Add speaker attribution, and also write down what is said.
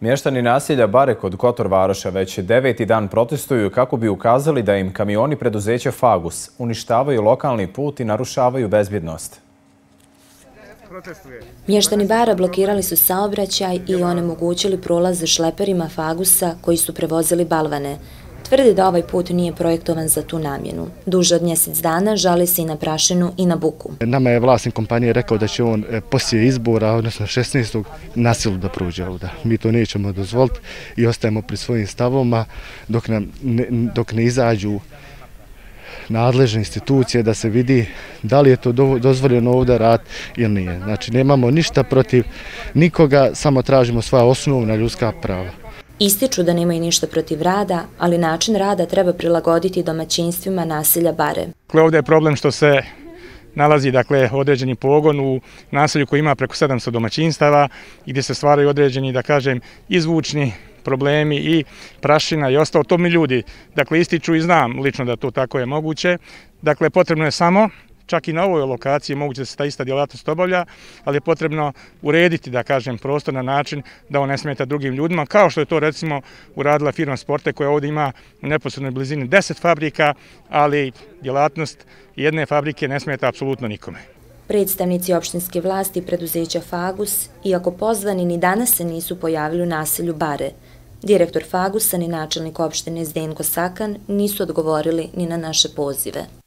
Speaker 1: Mještani naselja Bare kod Kotor Varoša već 9. dan protestuju kako bi ukazali da im kamioni preduzeća Fagus uništavaju lokalni put i narušavaju bezbjednost.
Speaker 2: Mještani Bara blokirali su saobraćaj i onemogućili prolaz šleperima Fagusa koji su prevozili balvane. Tvrdi da ovaj put nije projektovan za tu namjenu. Duže od mjesec dana žali se i na prašinu i na buku.
Speaker 3: Nama je vlasnik kompanije rekao da će on poslije izbora, odnosno 16. na silu da prođe ovdje. Mi to nećemo dozvoliti i ostajemo pri svojim stavovima dok ne izađu nadležne institucije da se vidi da li je to dozvoljeno ovdje raditi ili nije. Znači nemamo ništa protiv nikoga, samo tražimo svoja osnovna ljudska prava.
Speaker 2: Ističu da nemaju ništa protiv rada, ali način rada treba prilagoditi domaćinstvima naselja Bare.
Speaker 4: Ovdje je problem što se nalazi određeni pogon u naselju koji ima preko 700 domaćinstava i gdje se stvaraju određeni, i zvučni problemi i prašina i ostalo. To mi ljudi ističu i znam lično da to tako je moguće. Potrebno je samo, čak i na ovoj lokaciji moguće da se ta ista djelatnost obavlja, ali je potrebno urediti, prostor na način da on ne smeta drugim ljudima, kao što je to recimo uradila firma Sporte koja ovdje ima u neposrednoj blizini 10 fabrika, ali djelatnost jedne fabrike ne smeta apsolutno nikome.
Speaker 2: Predstavnici opštinske vlasti i preduzeća Fagus, iako pozvani, ni danas se nisu pojavili u naselju Bare. Direktor Fagusa ni načelnik opštine Zdenko Sakan nisu odgovorili ni na naše pozive.